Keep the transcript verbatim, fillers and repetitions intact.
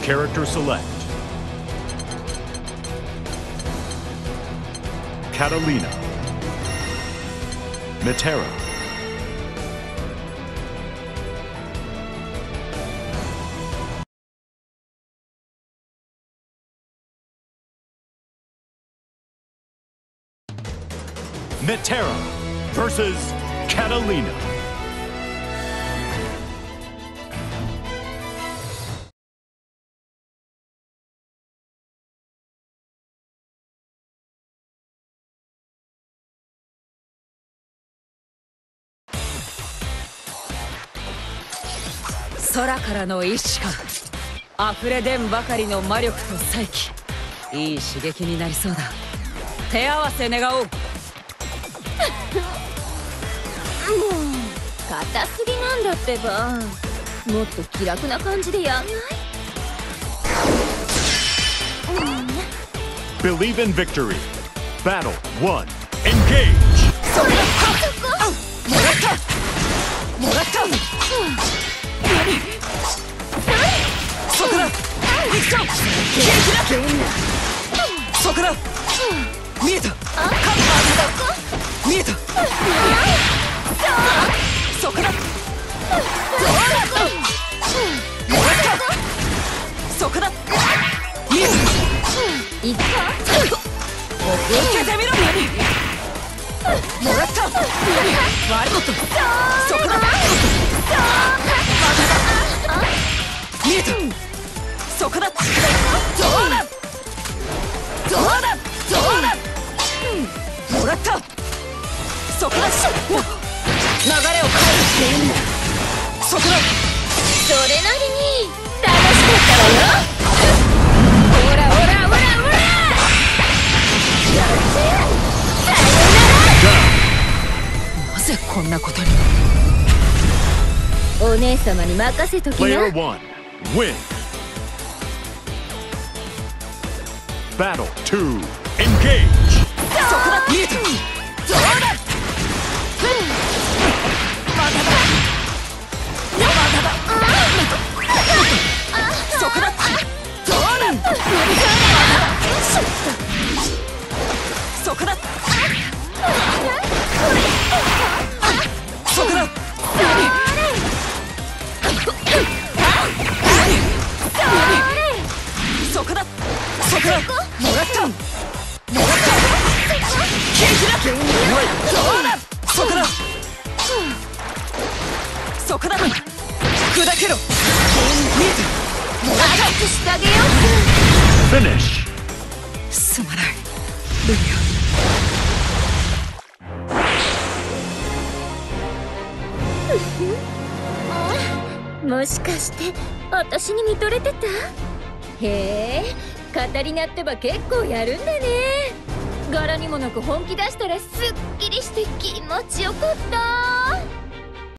Character select. Catalina. Metera. Metera versus Catalina. 空からの意志か。溢れ出んばかりの魔力と才気。いい刺激になりそうだ。手合わせ願おう。 もう硬すぎなんだってば。もっと気楽な感じでやんない？ Believe in victory. Battle one. Engage. そこもらったもらったそこだ行くぞ元気だそこだ見えた見えたそこだそこだ見えた行くか受けてみろもらったワイルドそこだ見えたそこだどうだどうだどうだもらったそこだ流れを変えるそこだそれなりに楽しかったわよ。ほらほらほらほらやってさよなら。 なぜこんなことに。 お姉様に任せときな。 Player one. Win. Battle two. Engage. そこだ見えたどうだまだだまだだそこだどうだそこだそこだそこだそこだもらったもらった元気だどうだそこだそこだ砕けろ見えたもらったアタックしてあげよう。 Finish. すまないルミもしかして私に見とれてた？へえ、カタリナってば結構やるんだね。柄にもなく本気出したらすっきりして気持ちよかった。